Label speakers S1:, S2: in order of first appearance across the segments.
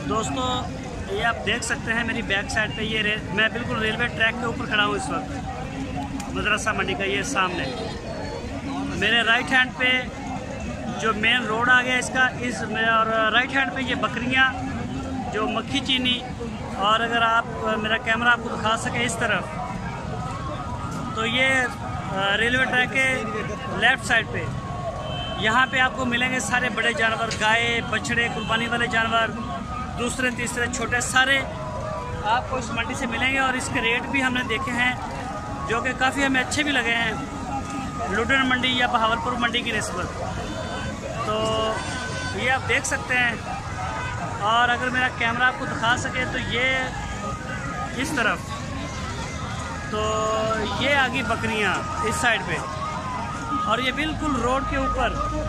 S1: दोस्तों ये आप देख सकते हैं मेरी बैक साइड पे ये मैं बिल्कुल रेलवे ट्रैक के ऊपर खड़ा हूँ इस वक्त। मदरसा मंडी का ये सामने मेरे राइट हैंड पे जो मेन रोड आ गया इसका और राइट हैंड पे ये बकरियाँ जो मक्खी चीनी, और अगर आप मेरा कैमरा आपको दिखा सके इस तरफ तो ये रेलवे ट्रैक के लेफ़्ट साइड पे यहाँ पे आपको मिलेंगे सारे बड़े जानवर, गाय बछड़े, कुर्बानी वाले जानवर, दूसरे तीसरे छोटे सारे आपको इस मंडी से मिलेंगे। और इसके रेट भी हमने देखे हैं जो कि काफ़ी हमें अच्छे भी लगे हैं लुधियाना मंडी या बहावलपुर मंडी की निस्बत। तो ये आप देख सकते हैं, और अगर मेरा कैमरा आपको दिखा सके तो ये इस तरफ तो ये आ गई बकरियाँ इस साइड पे, और ये बिल्कुल रोड के ऊपर,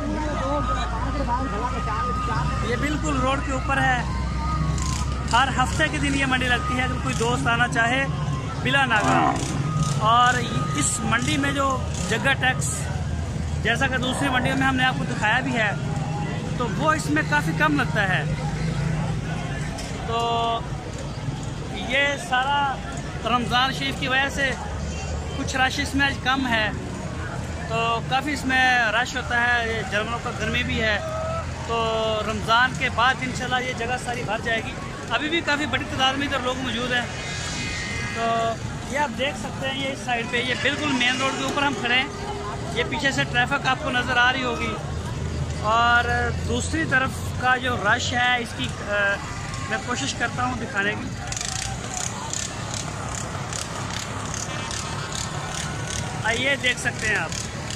S1: ये बिल्कुल रोड के ऊपर है। हर हफ्ते के दिन ये मंडी लगती है अगर कोई दोस्त आना चाहे बिला नागा। और इस मंडी में जो जगह टैक्स जैसा कि दूसरी मंडियों में हमने आपको दिखाया भी है तो वो इसमें काफ़ी कम लगता है। तो ये सारा रमज़ान शरीफ की वजह से कुछ रश इसमें आज कम है, तो काफ़ी इसमें रश होता है। जानवरों का गर्मी भी है, तो रमज़ान के बाद इंशाल्लाह ये जगह सारी भर जाएगी। अभी भी काफ़ी बड़ी तादाद में इधर लोग मौजूद हैं। तो ये आप देख सकते हैं, ये इस साइड पे ये बिल्कुल मेन रोड के ऊपर हम खड़े हैं। ये पीछे से ट्रैफिक आपको नज़र आ रही होगी, और दूसरी तरफ का जो रश है इसकी मैं कोशिश करता हूँ दिखाने की। आइए देख सकते हैं आप,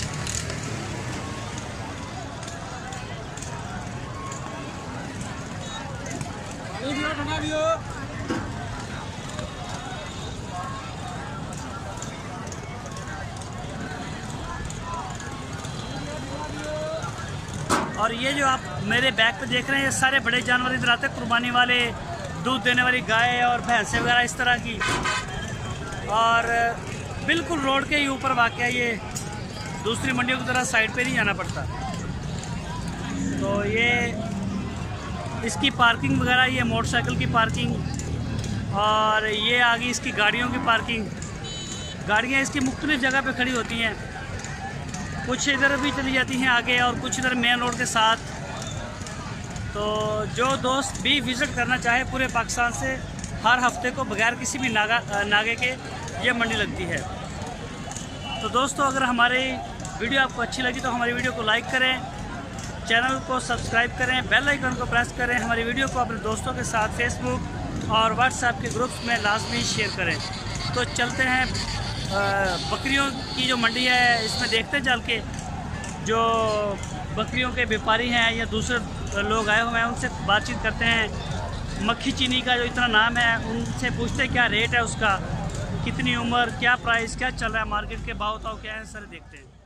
S1: और ये जो आप मेरे बैक पे देख रहे हैं ये सारे बड़े जानवर इधर आते हैं, कुर्बानी वाले, दूध देने वाली गाय और भैंसें वगैरह इस तरह की। और बिल्कुल रोड के ही ऊपर वाक़या ये, दूसरी मंडियों की तरह साइड पे नहीं जाना पड़ता। तो ये इसकी पार्किंग वगैरह, ये मोटरसाइकिल की पार्किंग, और ये आ गई इसकी गाड़ियों की पार्किंग। गाड़ियाँ इसकी मुख्तलिफ जगह पे खड़ी होती हैं, कुछ इधर भी चली जाती हैं आगे और कुछ इधर मेन रोड के साथ। तो जो दोस्त भी विज़िट करना चाहे पूरे पाकिस्तान से, हर हफ्ते को बगैर किसी भी नागे के ये मंडी लगती है। तो दोस्तों अगर हमारी वीडियो आपको अच्छी लगी तो हमारी वीडियो को लाइक करें, चैनल को सब्सक्राइब करें, बेल आइकन को प्रेस करें, हमारी वीडियो को अपने दोस्तों के साथ फेसबुक और व्हाट्सएप के ग्रुप्स में लाजमी शेयर करें। तो चलते हैं बकरियों की जो मंडी है इसमें देखते हैं चल के, जो बकरियों के व्यापारी हैं या दूसरे लोग आए हुए हैं उनसे बातचीत करते हैं। मक्खी चीनी का जो इतना नाम है उनसे पूछते हैं क्या रेट है उसका, कितनी उम्र, क्या प्राइस, क्या चल रहा है मार्केट के भाव ताव क्या है, सारे देखते हैं।